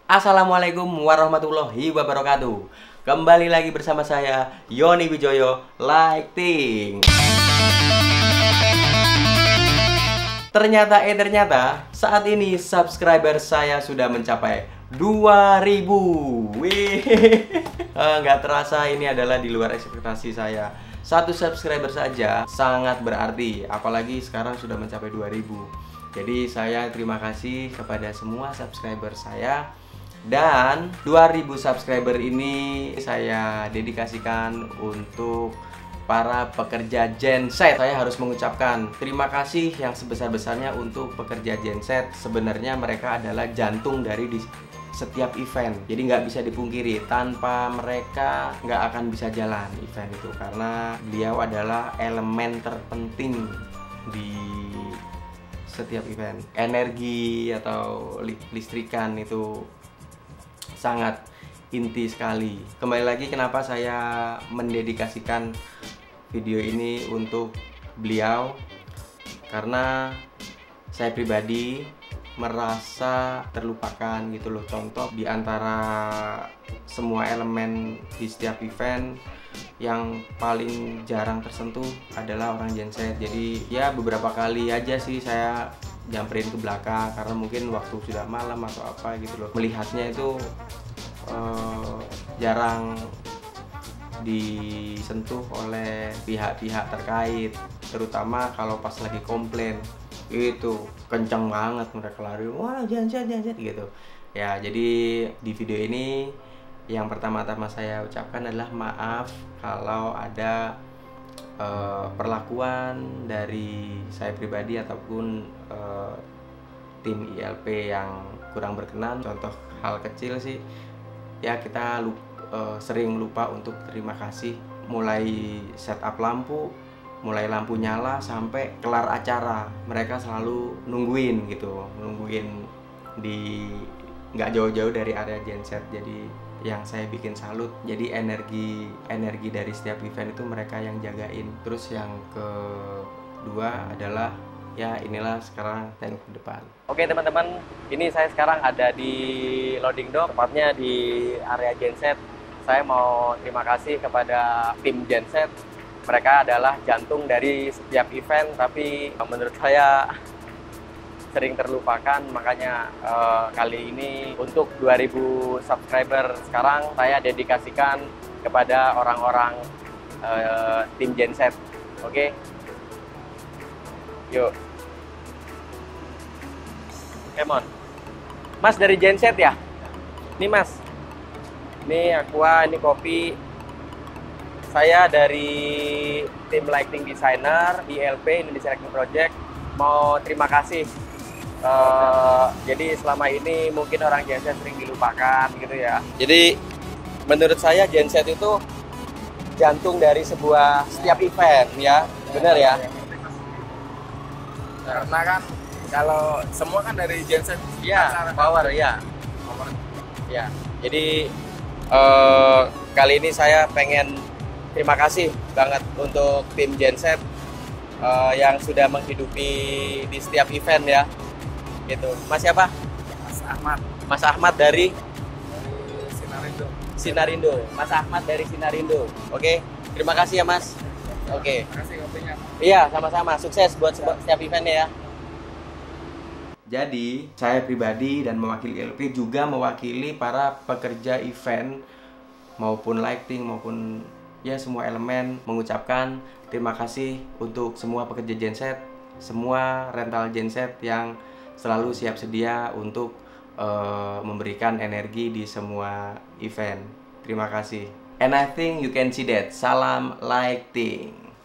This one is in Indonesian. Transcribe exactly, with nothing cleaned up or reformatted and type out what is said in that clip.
Assalamualaikum warahmatullahi wabarakatuh. Kembali lagi bersama saya Yoni Wijoyo Lighting. Ternyata eh ternyata saat ini subscriber saya sudah mencapai dua ribu. Wih, nggak terasa ini adalah di luar ekspektasi saya. Satu subscriber saja sangat berarti, apalagi sekarang sudah mencapai dua ribu. Jadi saya terima kasih kepada semua subscriber saya. Dan dua ribu subscriber ini saya dedikasikan untuk para pekerja Genset. Saya harus mengucapkan terima kasih yang sebesar-besarnya untuk pekerja Genset. Sebenarnya mereka adalah jantung dari di setiap event. Jadi nggak bisa dipungkiri, tanpa mereka nggak akan bisa jalan event itu. Karena beliau adalah elemen terpenting di setiap event. Energi atau listrikan itu sangat inti sekali. Kembali lagi kenapa saya mendedikasikan video ini untuk beliau, karena saya pribadi merasa terlupakan gitu loh. Contoh, di antara semua elemen di setiap event yang paling jarang tersentuh adalah orang Genset. Jadi ya beberapa kali aja sih saya nyamperin ke belakang karena mungkin waktu sudah malam atau apa gitu loh. Melihatnya itu uh, jarang disentuh oleh pihak-pihak terkait, terutama kalau pas lagi komplain itu kenceng banget mereka lari, wah Genset Genset gitu ya. Jadi di video ini yang pertama-tama saya ucapkan adalah maaf kalau ada Uh, perlakuan dari saya pribadi ataupun uh, tim I L P yang kurang berkenan. Contoh hal kecil sih ya, kita lupa, uh, sering lupa untuk terima kasih, mulai setup lampu, mulai lampu nyala sampai kelar acara mereka selalu nungguin gitu, nungguin di nggak jauh-jauh dari area Genset. Jadi yang saya bikin salut, jadi energi energi dari setiap event itu mereka yang jagain. Terus yang kedua adalah ya inilah sekarang tengok ke depan. Oke teman-teman, ini saya sekarang ada di loading dock, tepatnya di area Genset. Saya mau terima kasih kepada tim Genset. Mereka adalah jantung dari setiap event, tapi menurut saya sering terlupakan. Makanya uh, kali ini untuk dua ribu subscriber sekarang saya dedikasikan kepada orang-orang uh, tim Genset. Oke, yuk, come on. Mas dari Genset ya? Ini mas, ini aqua, ini kopi. Saya dari tim lighting designer I L P Indonesia Lighting Project mau terima kasih. Uh, jadi selama ini mungkin orang Genset sering dilupakan gitu ya. Jadi menurut saya Genset itu jantung dari sebuah setiap event ya, benar ya? Karena kan kalau semua kan dari Genset ya, power ya. Ya, jadi uh, kali ini saya pengen terima kasih banget untuk tim Genset uh, yang sudah menghidupi di setiap event ya. Gitu. Mas siapa? Mas Ahmad. Mas Ahmad dari dari Sinarindo. Sinarindo. Mas Ahmad dari Sinarindo. Oke, terima kasih ya Mas. Oke. Terima kasih kopinya. Iya, sama-sama. Sukses buat setiap eventnya ya. Jadi, saya pribadi dan mewakili I L P juga mewakili para pekerja event maupun lighting maupun ya semua elemen mengucapkan terima kasih untuk semua pekerja Genset, semua rental Genset yang selalu siap sedia untuk uh, memberikan energi di semua event. Terima kasih. And I think you can see that. Salam lighting.